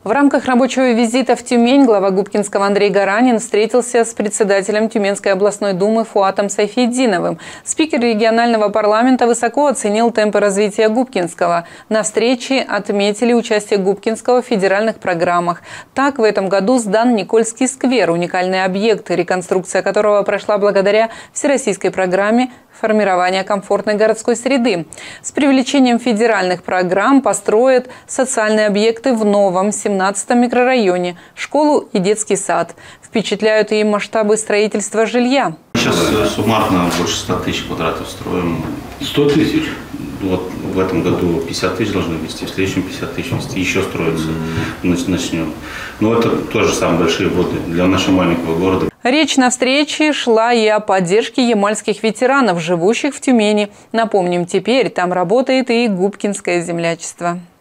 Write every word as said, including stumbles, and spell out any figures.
В рамках рабочего визита в Тюмень глава Губкинского Андрей Гаранин встретился с председателем Тюменской областной думы Фуатом Сайфетдиновым. Спикер регионального парламента высоко оценил темпы развития Губкинского. На встрече отметили участие Губкинского в федеральных программах. Так, в этом году сдан Никольский сквер, уникальный объект, реконструкция которого прошла благодаря всероссийской программе формирования комфортной городской среды. С привлечением федеральных программ построят социальные объекты в новом семнадцатом микрорайоне, школу и детский сад. Впечатляют и масштабы строительства жилья. Сейчас суммарно больше ста тысяч квадратов строим. сто тысяч? Вот в этом году пятьдесят тысяч должны ввести, в следующем пятьдесят тысяч ввести. Еще строится. Начнем. Но это тоже самые большие воды для нашего маленького города. Речь на встрече шла и о поддержке ямальских ветеранов, живущих в Тюмени. Напомним, теперь там работает и Губкинское землячество.